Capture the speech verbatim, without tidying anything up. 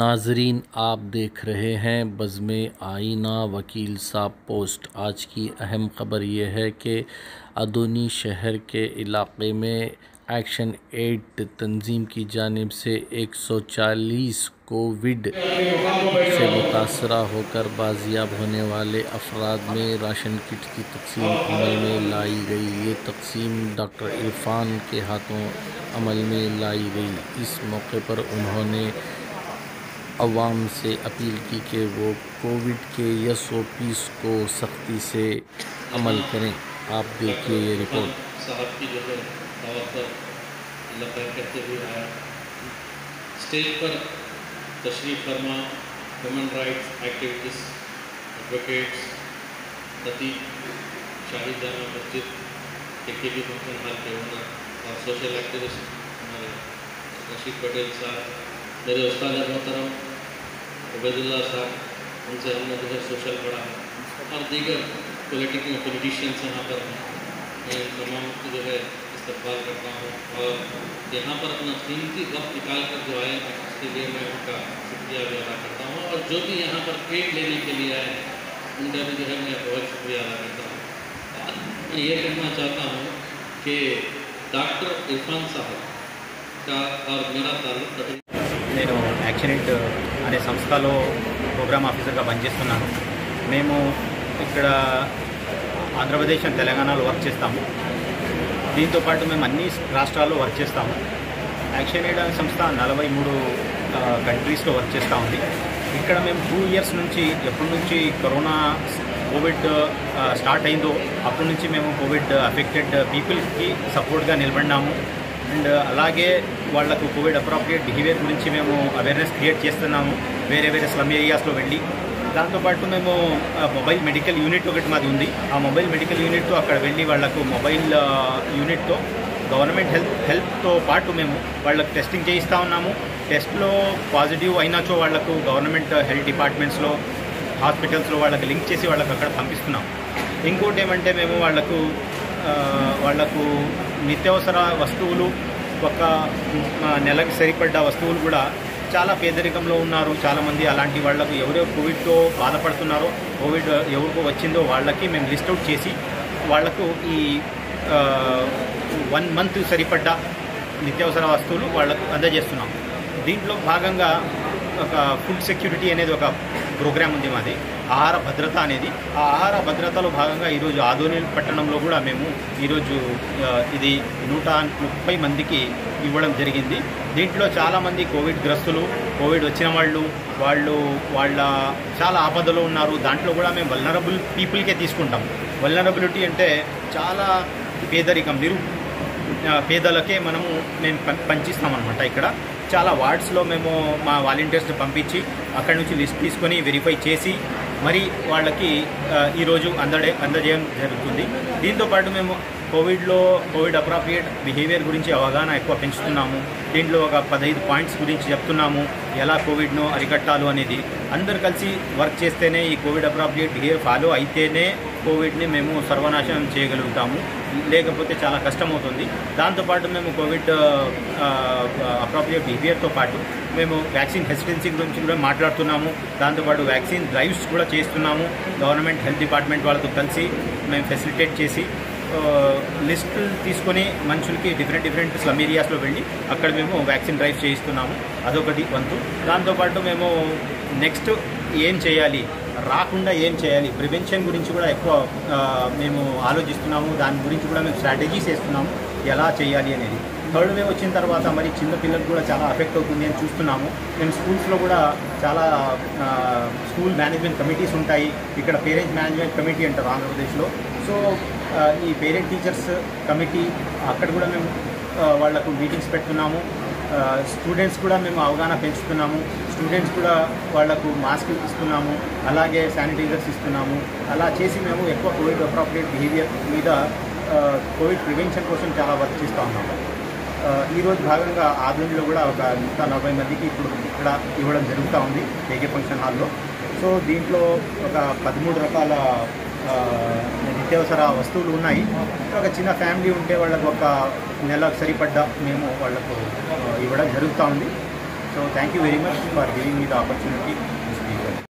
नाजरीन, आप देख रहे हैं बज़्म आईना वकील साहब पोस्ट। आज की अहम ख़बर यह है कि अदोनी शहर के इलाक़े में एक्शन एड तंजीम की जानिब से एक सौ चालीस कोविड से मुतासरा होकर बाजियाब होने वाले अफराद में राशन किट की तकसीम अमल में लाई गई। ये तकसीम डॉक्टर इरफान के हाथों अमल में लाई गई। इस मौके पर उन्होंने अवाम से अपील की कि वो कोविड के एस ओ पीज़ को सख्ती से अमल करें। आप देखिए ये रिपोर्ट। साहब की जो है दावत पर लबैक कहते हुए आया, स्टेज पर तशरीफ़ फरमा ह्यूमन राइट्स एक्टिविटीज़, एडवोकेट्स, खतीब, शाही जामा मस्जिद के के बी फंक्शन हॉल के ओनर और सोशल एक्टिविस्ट हमारे रशीद पटेल साहब, मेरे उस्ताद मोहतरम उबैदुल्ला साहब, उनसे हमने जो है सोशल पढ़ा और दीगर पॉलिटिकल पॉलिटिशियंस यहाँ पर हैं। मैं इन तमाम को जो है इस्तकबाल करता हूँ और यहाँ पर अपना कीमती वक्त निकाल कर जो आए हैं उसके लिए मैं उनका शुक्रिया भी अदा करता हूँ और जो भी यहाँ पर पेट लेने के लिए आए हैं उनका भी जो है मैं बहुत शुक्रिया अदा करता हूँ। मैं ये कहना चाहता हूँ कि डॉक्टर इरफान साहब का और मेरा ताल्लुक నేను యాక్షన్ ఎయిడ్ అనే సంస్థలో ప్రోగ్రామ్ ఆఫీసర్గా పనిచేస్తున్నాను. మేము ఇక్కడ ఆంధ్రప్రదేశ్ అండ్ తెలంగాణలో వర్క్ చేస్తాము. దీంతోపాటు మేము అన్ని రాష్ట్రాల్లో వర్క్ చేస్తాము. యాక్షన్ ఎయిడ్ అనే సంస్థ నలభై మూడు కంట్రీస్లో వర్క్ చేస్తూ ఉంది. ఇక్కడ మేము టూ ఇయర్స్ నుంచి ఎప్పటి నుంచి కరోనా కోవిడ్ స్టార్ట్ అయిందో అప్పటి నుంచి మేము కోవిడ్ అఫెక్టెడ్ పీపుల్కి సపోర్ట్గా నిలబడినాము. అండ్ అలాగే వాళ్లకు కోవిడ్ అప్రాప్రియేట్ బిహేవియర్ గురించి మేము అవేర్నెస్ క్రియేట్ చేస్తున్నాము వేరే వేరే స్లమ్ ఏరియాస్లో వెళ్ళి. దాంతోపాటు మేము మొబైల్ మెడికల్ యూనిట్ ఒకటి మాది ఉంది. ఆ మొబైల్ మెడికల్ యూనిట్ అక్కడ వెళ్ళి వాళ్లకు మొబైల్ యూనిట్తో గవర్నమెంట్ హెల్త్ హెల్ప్తో పాటు మేము వాళ్ళకు టెస్టింగ్ చేయిస్తూ ఉన్నాము. టెస్ట్లో పాజిటివ్ అయినాచో వాళ్లకు గవర్నమెంట్ హెల్త్ డిపార్ట్మెంట్స్లో హాస్పిటల్స్లో వాళ్ళకి లింక్ చేసి వాళ్ళకు అక్కడ పంపిస్తున్నాం. ఇంకోటి ఏమంటే మేము వాళ్లకు వాళ్లకు నిత్యావసర వస్తువులు ఒక నెలకి సరిపడ్డ వస్తువులు కూడా చాలా పేదరికంలో ఉన్నారు చాలామంది. అలాంటి వాళ్లకు ఎవరో కోవిడ్తో బాధపడుతున్నారో కోవిడ్ ఎవరికో వచ్చిందో వాళ్ళకి మేము లిస్ట్ అవుట్ చేసి వాళ్లకు ఈ వన్ మంత్ సరిపడ్డ నిత్యావసర వస్తువులు వాళ్లకు అందజేస్తున్నాం. దీంట్లో భాగంగా ఒక ఫుడ్ సెక్యూరిటీ అనేది ఒక ప్రోగ్రామ్ ఉంది మాది, ఆహార భద్రత అనేది. ఆ ఆహార భద్రతలో భాగంగా ఈరోజు ఆదోని పట్టణంలో కూడా మేము ఈరోజు ఇది నూట ముప్పై మందికి ఇవ్వడం జరిగింది. దీంట్లో చాలామంది కోవిడ్ గ్రస్తులు, కోవిడ్ వచ్చిన వాళ్ళు వాళ్ళు వాళ్ళ చాలా ఆపదలో ఉన్నారు. దాంట్లో కూడా మేము వల్నరబుల్ పీపుల్కే తీసుకుంటాం. వల్నరబిలిటీ అంటే చాలా పేదరికం, నిరు పేదలకే మనము మేము పంచిస్తామన్నమాట. ఇక్కడ చాలా వార్డ్స్లో మేము మా వాలంటీర్స్ని పంపించి అక్కడి నుంచి లిస్ట్ తీసుకొని వెరిఫై చేసి మరి వాళ్ళకి ఈరోజు అందడే అందజేయడం జరుగుతుంది. దీంతోపాటు మేము కోవిడ్లో కోవిడ్ అప్రాప్రియేట్ బిహేవియర్ గురించి అవగాహన ఎక్కువ పెంచుతున్నాము. దీంట్లో ఒక పదహైదు పాయింట్స్ గురించి చెప్తున్నాము, ఎలా కోవిడ్ను అరికట్టాలు అనేది. అందరు కలిసి వర్క్ చేస్తేనే ఈ కోవిడ్ అప్రాప్రియేట్ బిహేవియర్ ఫాలో అయితేనే కోవిడ్ని మేము సర్వనాశనం చేయగలుగుతాము, లేకపోతే చాలా కష్టమవుతుంది. దాంతోపాటు మేము కోవిడ్ అప్రాప్రియేట్ బిహేవియర్తో పాటు మేము వ్యాక్సిన్ హెసిటెన్సీ గురించి కూడా మాట్లాడుతున్నాము. దాంతోపాటు వ్యాక్సిన్ డ్రైవ్స్ కూడా చేస్తున్నాము. గవర్నమెంట్ హెల్త్ డిపార్ట్మెంట్ వాళ్ళతో కలిసి మేము ఫెసిలిటేట్ చేసి లిస్ట్ తీసుకొని మనుషులకి డిఫరెంట్ డిఫరెంట్ స్లమ్ ఏరియాస్లో వెళ్ళి అక్కడ మేము వ్యాక్సిన్ డ్రైవ్స్ చేయిస్తున్నాము. అదొకటి వంతు. దాంతోపాటు మేము నెక్స్ట్ ఏం చేయాలి, రాకుండా ఏం చేయాలి, ప్రివెన్షన్ గురించి కూడా ఎక్కువ మేము ఆలోచిస్తున్నాము. దాని గురించి కూడా మేము స్ట్రాటజీస్ వేస్తున్నాము ఎలా చేయాలి అనేది. థర్డ్ వేవ్ వచ్చిన తర్వాత మరి చిన్న పిల్లలకు కూడా చాలా ఎఫెక్ట్ అవుతుంది అని చూస్తున్నాము. మేము స్కూల్స్లో కూడా చాలా స్కూల్ మేనేజ్మెంట్ కమిటీస్ ఉంటాయి. ఇక్కడ పేరెంట్స్ మేనేజ్మెంట్ కమిటీ అంటారు ఆంధ్రప్రదేశ్లో. సో ఈ పేరెంట్ టీచర్స్ కమిటీ అక్కడ కూడా మేము వాళ్లకు మీటింగ్స్ పెడుతున్నాము. స్టూడెంట్స్ కూడా మేము అవగాహన పెంచుతున్నాము. స్టూడెంట్స్ కూడా వాళ్లకు మాస్క్ ఇస్తున్నాము, అలాగే శానిటైజర్స్ ఇస్తున్నాము. అలా చేసి మేము ఎక్కువ కోవిడ్ అప్రాప్రియేట్ బిహేవియర్ మీద కోవిడ్ ప్రివెన్షన్ కోసం చాలా వర్క్ చేస్తూ ఉన్నాము. ఈరోజు భాగంగా ఆదోనిలో కూడా ఒక నూట నలభై మందికి ఇప్పుడు ఇక్కడ ఇవ్వడం జరుగుతూ ఉంది కేకే ఫంక్షన్ హాల్లో. సో దీంట్లో ఒక పదమూడు రకాల నిత్యావసర వస్తువులు ఉన్నాయి. ఒక చిన్న ఫ్యామిలీ ఉంటే వాళ్ళకు ఒక నెలకు సరిపడ్డ మేము వాళ్లకు ఇవ్వడం జరుగుతూ ఉంది. So thank you very much for giving me the opportunity